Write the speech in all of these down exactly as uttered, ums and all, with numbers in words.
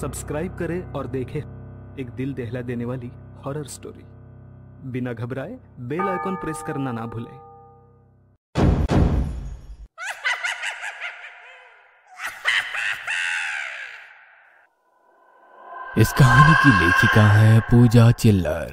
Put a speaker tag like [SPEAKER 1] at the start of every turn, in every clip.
[SPEAKER 1] Subscribe करें और देखें एक दिल दहला देने वाली हॉरर स्टोरी। बिना घबराए बेल आइकॉन प्रेस करना ना भूलें।
[SPEAKER 2] इस कहानी की लेखिका है पूजा चिल्लर।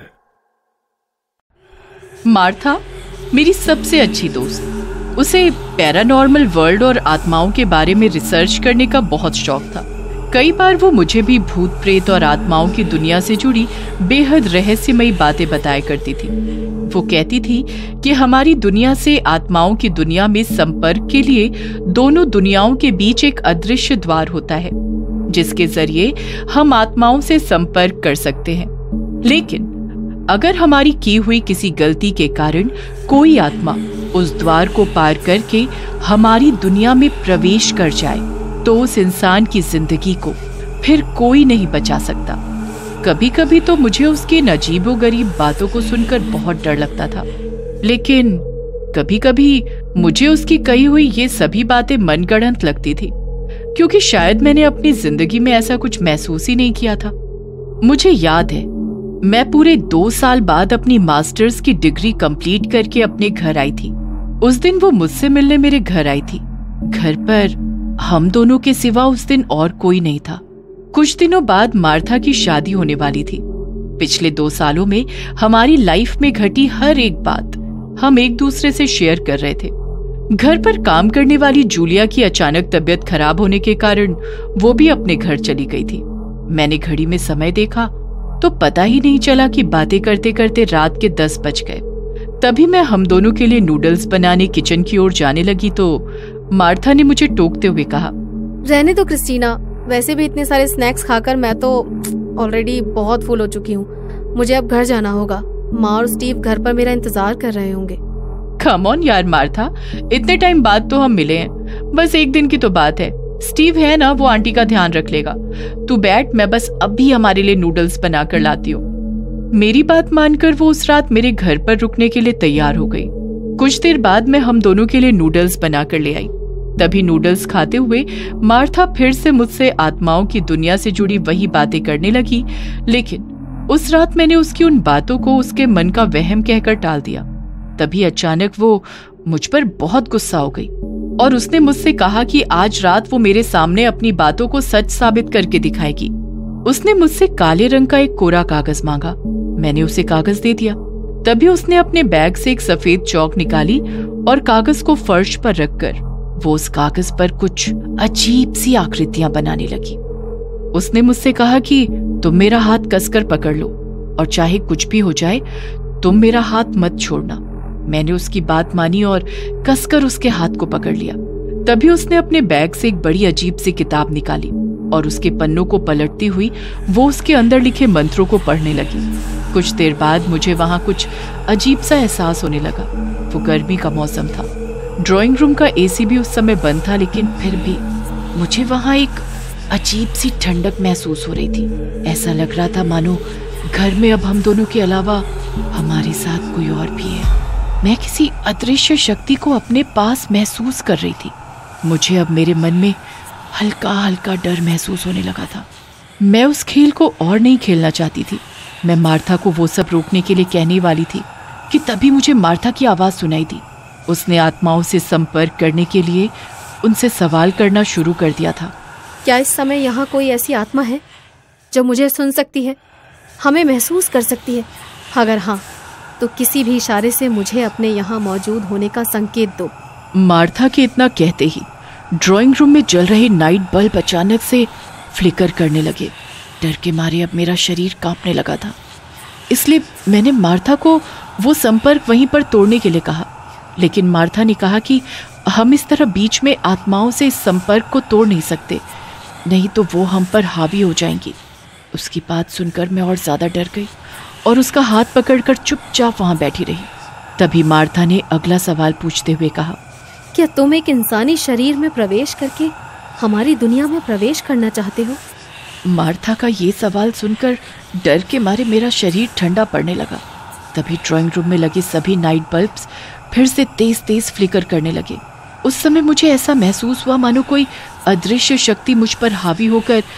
[SPEAKER 3] मार्था मेरी सबसे अच्छी दोस्त। उसे पैरानॉर्मल वर्ल्ड और आत्माओं के बारे में रिसर्च करने का बहुत शौक था। कई बार वो मुझे भी भूत प्रेत और आत्माओं की दुनिया से जुड़ी बेहद रहस्यमयी बातें बताया करती थी। वो कहती थी कि हमारी दुनिया से आत्माओं की दुनिया में संपर्क के लिए दोनों दुनियाओं के बीच एक अदृश्य द्वार होता है, जिसके जरिए हम आत्माओं से संपर्क कर सकते हैं। लेकिन अगर हमारी की हुई किसी गलती के कारण कोई आत्मा उस द्वार को पार करके हमारी दुनिया में प्रवेश कर जाए, तो उस इंसान की जिंदगी को फिर कोई नहीं बचा सकता। कभी कभी तो मुझे उसकी इन अजीबोगरीब बातों को सुनकर बहुत डर लगता था, लेकिन कभी कभी मुझे उसकी कही हुई ये सभी बातें मनगढ़ंत लगती थी, क्योंकि शायद मैंने अपनी जिंदगी में ऐसा कुछ महसूस ही नहीं किया था। मुझे याद है, मैं पूरे दो साल बाद अपनी मास्टर्स की डिग्री कंप्लीट करके अपने घर आई थी। उस दिन वो मुझसे मिलने मेरे घर आई थी। घर पर हम दोनों के सिवा उस दिन और कोई नहीं था। कुछ दिनों बाद मार्था की शादी होने वाली थी। पिछले दो सालों में हमारी लाइफ में घटी हर एक बात हम एक दूसरे से शेयर कर रहे थे। घर पर काम करने वाली जूलिया की अचानक तबीयत खराब होने के कारण वो भी अपने घर चली गई थी। मैंने घड़ी में समय देखा तो पता ही नहीं चला कि बातें करते करते रात के दस बज गए। तभी मैं हम दोनों के लिए नूडल्स बनाने किचन की ओर जाने लगी तो मार्था ने मुझे टोकते हुए कहा,
[SPEAKER 4] रहने दो क्रिस्टीना, वैसे भी इतने सारे स्नैक्स खाकर मैं तो ऑलरेडी बहुत फुल हो चुकी हूँ। मुझे अब घर जाना होगा। माँ और स्टीव घर पर मेरा इंतजार कर रहे होंगे।
[SPEAKER 3] कम ऑन यार मार्था, इतने टाइम बाद तो हम मिले हैं। बस एक दिन की तो बात है। स्टीव है ना, वो आंटी का ध्यान रख लेगा। तू बैठ, मैं बस अभी हमारे लिए नूडल्स बना कर लाती हूँ। मेरी बात मानकर वो उस रात मेरे घर पर रुकने के लिए तैयार हो गई। कुछ देर बाद मैं हम दोनों के लिए नूडल्स बना कर ले आई। तभी नूडल्स खाते हुए मार्था फिर से मुझसे आत्माओं की दुनिया से जुड़ी वही बातें करने लगी, लेकिन उस रात मैंने उसकी उन बातों को उसके मन का वहम कहकर टाल दिया। तभी अचानक वो मुझ पर बहुत गुस्सा हो गई और उसने मुझसे कहा कि आज रात वो मेरे सामने अपनी बातों को सच साबित करके दिखाएगी। उसने मुझसे काले रंग का एक कोरा कागज मांगा। मैंने उसे कागज दे दिया। तभी उसने अपने बैग से एक सफेद चौक निकाली और कागज को फर्श पर रखकर वो उस कागज पर कुछ अजीब सी आकृतियां बनाने लगी। उसने मुझसे कहा कि तुम मेरा हाथ कसकर पकड़ लो और चाहे कुछ भी हो जाए तुम मेरा हाथ मत छोड़ना। मैंने उसकी बात मानी और कसकर उसके हाथ को पकड़ लिया। तभी उसने अपने बैग से एक बड़ी अजीब सी किताब निकाली और उसके पन्नों को पलटती हुई वो उसके अंदर लिखे मंत्रों को पढ़ने लगी। कुछ देर बाद मुझे वहां कुछ अजीब सा एहसास होने लगा। वो गर्मी का मौसम था। ड्राइंग रूम का एसी भी उस समय बंद था, लेकिन फिर भी मुझे वहां एक अजीब सी ठंडक महसूस हो रही थी। ऐसा लग रहा था मानो घर में अब हम दोनों के अलावा हमारे साथ कोई और भी है। मैं किसी अदृश्य शक्ति को अपने पास महसूस कर रही थी। मुझे अब मेरे मन में हल्का हल्का डर महसूस होने लगा था। मैं उस खेल को और नहीं खेलना चाहती थी। मैं मार्था को वो सब रोकने के लिए कहने वाली थी कि तभी मुझे मार्था की आवाज सुनाई दी। उसने आत्माओं से संपर्क करने के लिए उनसे सवाल करना शुरू कर दिया था।
[SPEAKER 4] क्या इस समय यहाँ कोई ऐसी आत्मा है जो मुझे सुन सकती है, हमें महसूस कर सकती है? अगर हाँ, तो किसी भी इशारे से मुझे अपने यहाँ मौजूद होने का संकेत दो।
[SPEAKER 3] मार्था के इतना कहते ही ड्राइंग रूम में जल रहे नाइट बल्ब अचानक से फ्लिकर करने लगे। डर के मारे अब मेरा शरीर कांपने लगा था, इसलिए मैंने मार्था को वो संपर्क वहीं पर तोड़ने के लिए कहा। लेकिन मार्था ने कहा कि हम इस तरह बीच में आत्माओं से इस संपर्क को तोड़ नहीं सकते, नहीं तो वो हम पर हावी हो जाएंगी। उसकी बात सुनकर मैं और ज्यादा डर गई और उसका हाथ पकड़कर चुपचाप वहां बैठी रही। तभी मार्था ने अगला सवाल पूछते हुए कहा,
[SPEAKER 4] क्या तुम एक इंसानी शरीर में प्रवेश करके हमारी दुनिया में प्रवेश करना चाहते हो?
[SPEAKER 3] मार्था का ये सवाल सुनकर डर के मारे मेरा शरीर ठंडा पड़ने लगा। तभी ड्राइंग रूम में लगे सभी नाइट बल्ब्स फिर से तेज तेज फ्लिकर करने लगे। उस समय मुझे ऐसा महसूस हुआ मानो कोई अदृश्य शक्ति मुझ पर हावी होकर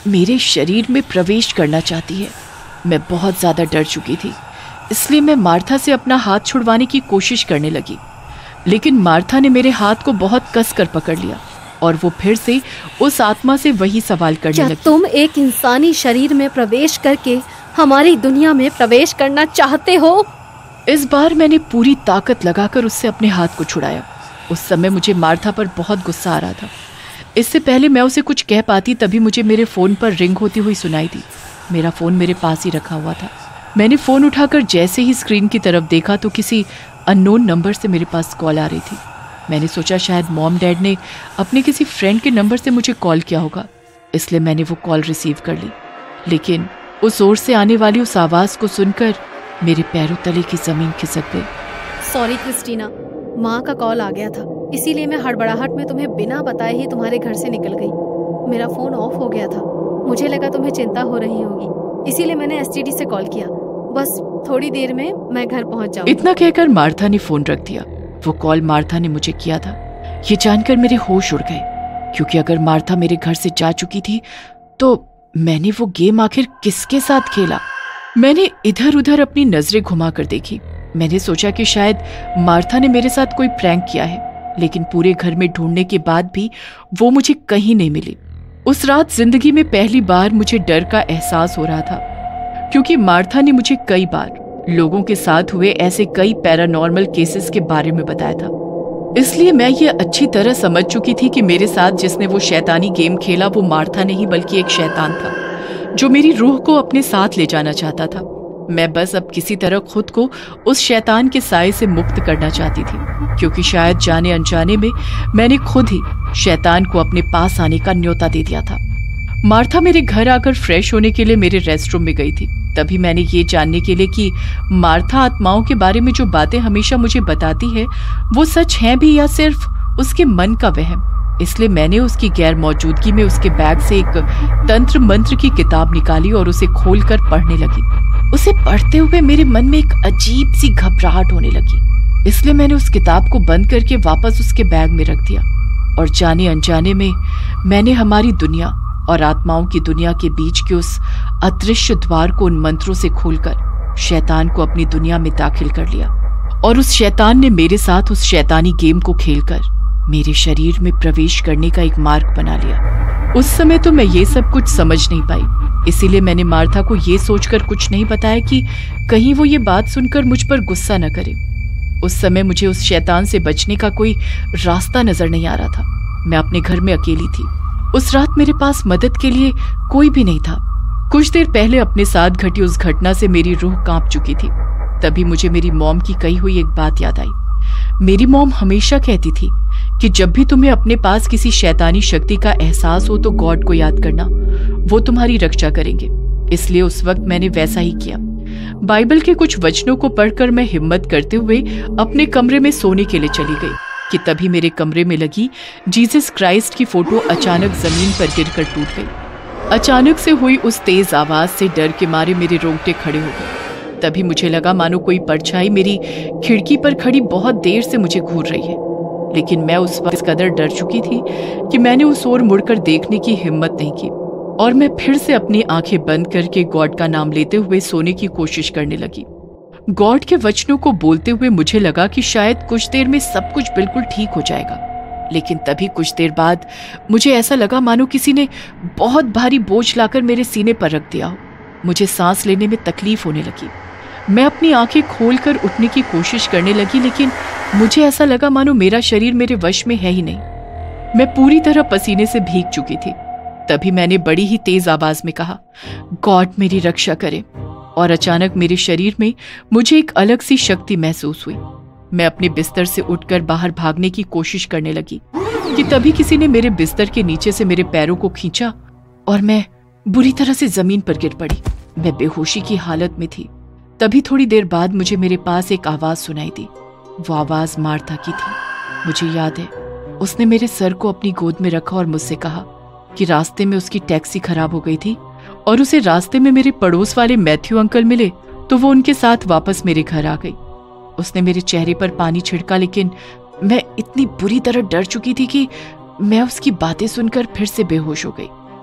[SPEAKER 3] मेरे शरीर में प्रवेश करना चाहती है। मैं बहुत ज्यादा डर चुकी थी, इसलिए मैं मार्था से अपना हाथ छुड़वाने की कोशिश करने लगी, लेकिन मार्था ने मेरे हाथ को बहुत कसकर पकड़ लिया और वो फिर से उस आत्मा से वही सवाल करने
[SPEAKER 4] क्या
[SPEAKER 3] लगी।
[SPEAKER 4] तुम एक इंसानी शरीर में प्रवेश करके हमारी दुनिया में प्रवेश करना चाहते हो?
[SPEAKER 3] इस बार मैंने पूरी ताकत लगाकर उससे अपने हाथ को छुड़ाया। उस समय मुझे मार्था पर बहुत गुस्सा आ रहा था। इससे पहले मैं उसे कुछ कह पाती तभी मुझे मेरे फोन पर रिंग होती हुई सुनाई दी। मेरा फोन मेरे पास ही रखा हुआ था। मैंने फोन उठाकर जैसे ही स्क्रीन की तरफ देखा तो किसी अननोन नंबर से मेरे पास कॉल आ रही थी। मैंने सोचा शायद मॉम डैड ने अपने किसी फ्रेंड के नंबर से मुझे कॉल किया होगा, इसलिए मैंने वो कॉल रिसीव कर ली। लेकिन उस ओर से आने वाली उस आवाज को सुनकर मेरे पैरों तले की जमीन खिसक गई।
[SPEAKER 4] सॉरी क्रिस्टीना, माँ का कॉल आ गया था, इसीलिए मैं हड़बड़ाहट में तुम्हें बिना बताए ही तुम्हारे घर से निकल गई। मेरा फोन ऑफ हो गया था, मुझे लगा तुम्हें चिंता हो रही होगी, इसीलिए मैंने एसटीडी से कॉल किया। बस थोड़ी देर में मैं घर पहुंच जाऊंगी।
[SPEAKER 3] इतना कहकर मार्था ने फोन रख दिया। वो कॉल मार्था ने मुझे किया था, ये जानकर मेरे होश उड़ गए, क्योंकि अगर मार्था मेरे घर से जा चुकी थी तो मैंने वो गेम आखिर किसके साथ खेला। मैंने इधर उधर अपनी नजरें घुमाकर देखी। मैंने सोचा कि शायद मार्था ने मेरे साथ कोई प्रैंक किया है, लेकिन पूरे घर में ढूंढने के बाद भी वो मुझे कहीं नहीं मिली। उस रात जिंदगी में पहली बार मुझे डर का एहसास हो रहा था, क्योंकि मार्था ने मुझे कई बार लोगों के साथ हुए ऐसे कई पैरानॉर्मल केसेस के बारे में बताया था। इसलिए मैं ये अच्छी तरह समझ चुकी थी कि मेरे साथ जिसने वो शैतानी गेम खेला वो मार्था नहीं बल्कि एक शैतान था, जो मेरी रूह को अपने साथ ले जाना चाहता था। मैं बस अब किसी तरह खुद को उस शैतान के साए से मुक्त करना चाहती थी, क्योंकि शायद जाने अनजाने में मैंने खुद ही शैतान को अपने पास आने का न्योता दे दिया था। मार्था मेरे घर आकर फ्रेश होने के लिए मेरे रेस्टरूम में गई थी। तभी मैंने ये जानने के लिए कि मार्था आत्माओं के बारे में जो बातें हमेशा मुझे बताती है वो सच हैं भी या सिर्फ उसके मन का वहम, इसलिए मैंने उसकी गैर मौजूदगी में उसके बैग से एक तंत्र मंत्र की किताब निकाली और उसे खोलकर पढ़ने लगी। उसे पढ़ते हुए मेरे मन में एक अजीब सी घबराहट होने लगी, इसलिए मैंने उस किताब को बंद करके वापस उसके बैग में रख दिया और जाने अनजाने में मैंने हमारी दुनिया और आत्माओं की दुनिया के बीच के उस अदृश्य द्वार को उन मंत्रों से खोलकर शैतान को अपनी दुनिया में दाखिल कर लिया। और उस शैतान ने मेरे साथ उस शैतानी गेम को खेलकर मेरे शरीर में प्रवेश करने का एक मार्ग बना लिया। उस समय तो मैं ये सब कुछ समझ नहीं पाई, इसीलिए मैंने मार्था को ये सोचकर कुछ नहीं बताया कि कहीं वो ये बात सुनकर मुझ पर गुस्सा न करे। उस समय मुझे उस शैतान से बचने का कोई रास्ता नजर नहीं आ रहा था। मैं अपने घर में अकेली थी। उस रात मेरे पास मदद के लिए कोई भी नहीं था। कुछ देर पहले अपने साथ घटी उस घटना से मेरी रूह कांप चुकी थी। तभी मुझे मेरी मॉम की कही हुई एक बात याद आई। मेरी मॉम हमेशा कहती थी कि जब भी तुम्हें अपने पास किसी शैतानी शक्ति का एहसास हो तो गॉड को याद करना, वो तुम्हारी रक्षा करेंगे। इसलिए उस वक्त मैंने वैसा ही किया। बाइबल के कुछ वचनों को पढ़कर मैं हिम्मत करते हुए अपने कमरे में सोने के लिए चली गई कि तभी मेरे कमरे में लगी जीसस क्राइस्ट की फोटो अचानक जमीन पर गिरकर टूट गई। अचानक से हुई उस तेज आवाज से डर के मारे मेरे रोंगटे खड़े हो गए। तभी मुझे लगा मानो कोई परछाई मेरी खिड़की पर खड़ी बहुत देर से मुझे घूर रही है, लेकिन मैं उस वक्त इस कदर डर चुकी थी कि मैंने उस ओर मुड़कर देखने की हिम्मत नहीं की और मैं फिर से अपनी आंखें बंद करके गॉड का नाम लेते हुए सोने की कोशिश करने लगी। गॉड के वचनों को बोलते हुए मुझे लगा कि शायद कुछ देर में सब कुछ बिल्कुल ठीक हो जाएगा, लेकिन तभी कुछ देर बाद मुझे ऐसा लगा मानो किसी ने बहुत भारी बोझ लाकर मेरे सीने पर रख दिया हो। मुझे सांस लेने में तकलीफ होने लगी। मैं अपनी आंखें खोलकर उठने की कोशिश करने लगी, लेकिन मुझे ऐसा लगा मानो मेरा शरीर मेरे वश में है ही नहीं। मैं पूरी तरह पसीने से भीग चुकी थी। तभी मैंने बड़ी ही तेज आवाज में कहा, गॉड मेरी रक्षा करे। और अचानक मेरे शरीर में मुझे एक अलग सी शक्ति महसूस हुई। मैं अपने बिस्तर से उठकर बाहर भागने की कोशिश करने लगी कि तभी किसी ने मेरे बिस्तर के नीचे से मेरे पैरों को खींचा और मैं बुरी तरह से जमीन पर गिर पड़ी। मैं बेहोशी की हालत में थी। तभी थोड़ी देर बाद मुझे मेरे पास एक आवाज सुनाई दी। वो आवाज मार्था की थी। मुझे याद है उसने मेरे सर को अपनी गोद में रखा और मुझसे कहा कि रास्ते में उसकी टैक्सी खराब हो गई थी और उसे रास्ते में मेरे पड़ोस वाले मैथ्यू अंकल मिले तो वो उनके साथ वापस मेरे घर आ गई। उसने मेरे चेहरे पर पानी छिड़का, लेकिन मैं इतनी बुरी तरह डर चुकी थी कि मैं उसकी बातें सुनकर फिर से बेहोश हो गई।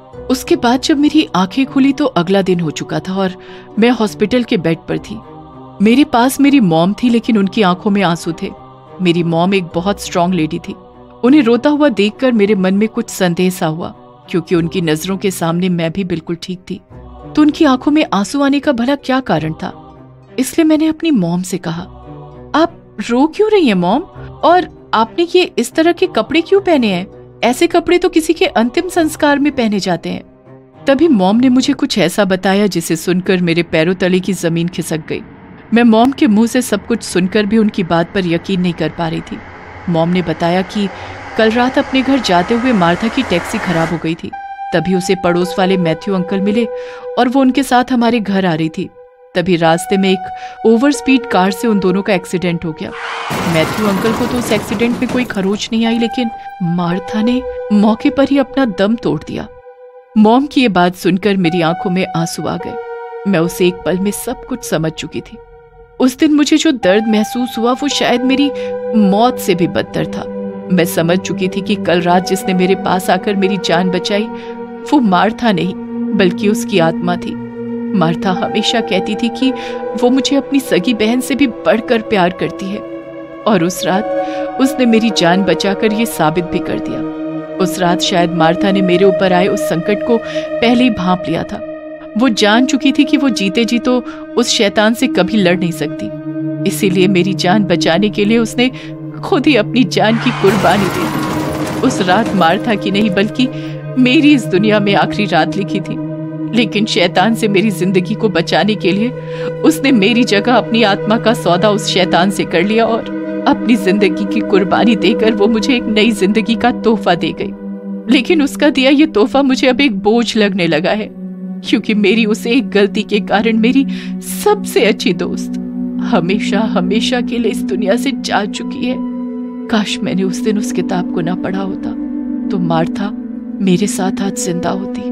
[SPEAKER 3] उसके बाद जब मेरी आंखें खुली तो अगला दिन हो चुका था और मैं हॉस्पिटल के बेड पर थी। मेरे पास मेरी मॉम थी, लेकिन उनकी आंखों में आंसू थे। मेरी मॉम एक बहुत स्ट्रांग लेडी थी। उन्हें रोता हुआ देखकर मेरे मन में कुछ संदेह सा हुआ, क्योंकि उनकी नजरों के सामने मैं भी बिल्कुल ठीक थी। तो उनकी आंखों में आंसू आने का भला क्या कारण था? इसलिए मैंने अपनी मॉम से कहा, आप रो क्यों रही हैं मॉम? और आपने ये इस तरह के कपड़े क्यों पहने हैं? ऐसे कपड़े तो किसी के अंतिम संस्कार में पहने जाते हैं। तभी मॉम ने मुझे कुछ ऐसा बताया जिसे सुनकर मेरे पैरों तले की जमीन खिसक गई। मैं मॉम के मुंह से सब कुछ सुनकर भी उनकी बात पर यकीन नहीं कर पा रही थी। मॉम ने बताया कि कल रात अपने घर जाते हुए मार्था की टैक्सी खराब हो गई थी। तभी उसे पड़ोस वाले मैथ्यू अंकल मिले और वो उनके साथ हमारे घर आ रही थी। तभी रास्ते में एक ओवर स्पीड कार से उन दोनों का एक्सीडेंट हो गया। मैथ्यू अंकल को तो उस एक्सीडेंट में कोई खरोच नहीं आई, लेकिन मार्था ने मौके पर ही अपना दम तोड़ दिया। मॉम की ये बात सुनकर मेरी आंखों में आंसू आ गए। मैं उसे एक पल में सब कुछ समझ चुकी थी। उस दिन मुझे जो दर्द महसूस हुआ वो शायद मेरी मौत से भी बदतर था। मैं समझ चुकी थी कि कल रात जिसने मेरे पास आकर मेरी जान बचाई वो मार्था नहीं बल्कि उसकी आत्मा थी। मार्था हमेशा कहती थी कि वो मुझे अपनी सगी बहन से भी बढ़कर प्यार करती है, और उस रात उसने मेरी जान बचाकर ये साबित भी कर दिया। उस रात शायद मार्था ने मेरे ऊपर आए उस संकट को पहले ही भांप लिया था। वो जान चुकी थी कि वो जीते जी तो उस शैतान से कभी लड़ नहीं सकती। इसीलिए मेरी जान बचाने के लिए उसने खुद ही अपनी जान की कुर्बानी दे दी। उस रात मार्था की नहीं बल्कि मेरी इस दुनिया में आखिरी रात लिखी थी, लेकिन शैतान से मेरी जिंदगी को बचाने के लिए उसने मेरी जगह अपनी आत्मा का सौदा उस शैतान से कर लिया और अपनी जिंदगी की कुर्बानी देकर वो मुझे एक नई जिंदगी का तोहफा दे गई। लेकिन उसका दिया ये तोहफा मुझे अब एक बोझ लगने लगा है, क्योंकि मेरी उस एक गलती के कारण मेरी सबसे अच्छी दोस्त हमेशा हमेशा के लिए इस दुनिया से जा चुकी है। काश मैंने उस दिन उस किताब को ना पढ़ा होता तो मार्था मेरे साथ आज जिंदा होती।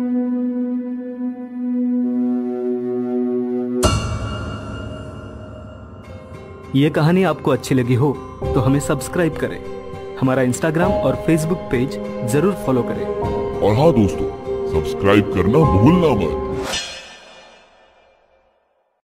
[SPEAKER 1] ये कहानी आपको अच्छी लगी हो तो हमें सब्सक्राइब करें, हमारा इंस्टाग्राम और फेसबुक पेज जरूर फॉलो करें।
[SPEAKER 5] और हाँ दोस्तों, सब्सक्राइब करना भूलना मत।